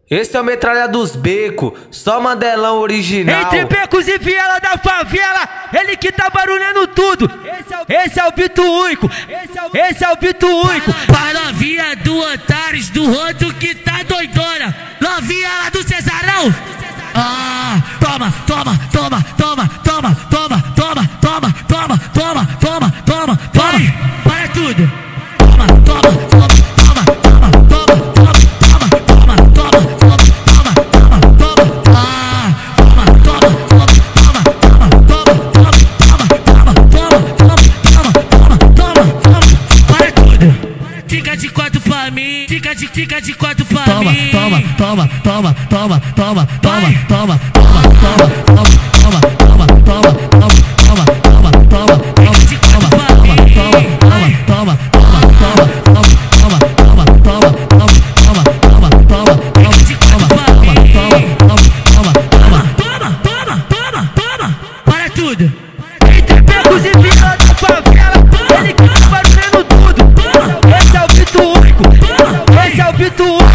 Esse é o Metralha dos Becos, só Mandelão original. Entre becos e viela da favela, ele que tá barulhando tudo. Esse é o Bito Único, esse é o Bito Único. Para novinha do Antares, do Rodo que tá doidona. Novinha lá do Cesarão. Ah, toma, toma, toma, toma, toma, toma, toma, toma, toma, toma, toma, toma, toma. Para tudo. Toma, toma, toma, toma, toma, toma, toma, toma, toma, toma, toma, toma, toma. Ah, toma, toma, toma, toma, toma, toma, toma, toma, toma, toma, toma, toma. Para tudo. Fica de quatro pra mim, fica de quatro pra mim. Toma, toma, toma, toma, toma, toma, toma, toma, toma, toma, toma, toma, toma, toma, toma, toma, toma, fica de quatro pra mim. Toma, toma, toma, toma, toma, toma, toma, toma, toma, toma, toma, fica de quatro pra mim. Toma, toma, toma, toma, toma, toma, toma, para tudo. Entre becos e viela da favela, ele que tá barulhando tudo. Esse é o Bito Único, esse é o Bito Único.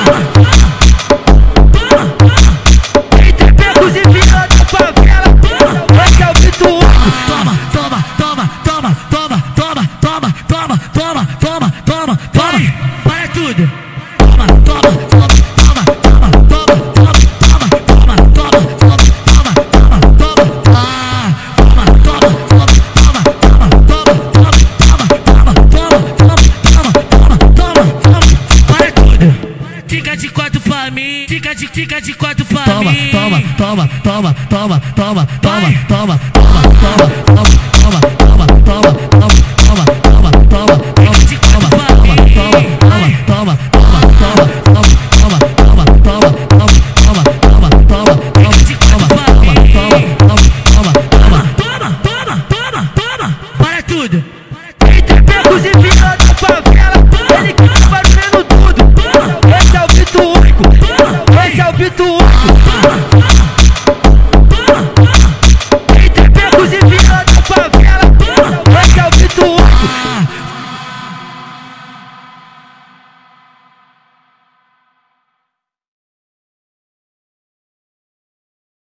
Entre becos e viela da favela, esse é o Bito Único. Toma, toma, toma, toma, toma, toma, toma, toma, toma, toma, toma, toma, para tudo. Toma, toma, toma, toma, toma, toma, toma, toma, toma, toma, toma, toma, toma, ah, toma, toma, toma, toma, toma, toma, toma, toma, toma, toma, toma, toma, para tudo. Fica de quatro pra mim, fica de quatro pra mim. Toma, toma, toma, toma, toma, toma, toma, toma, toma, toma, toma, toma, toma, toma, toma, toma, toma, fica de quatro pra mim. Toma, toma, toma, toma, toma, toma, toma, toma, toma,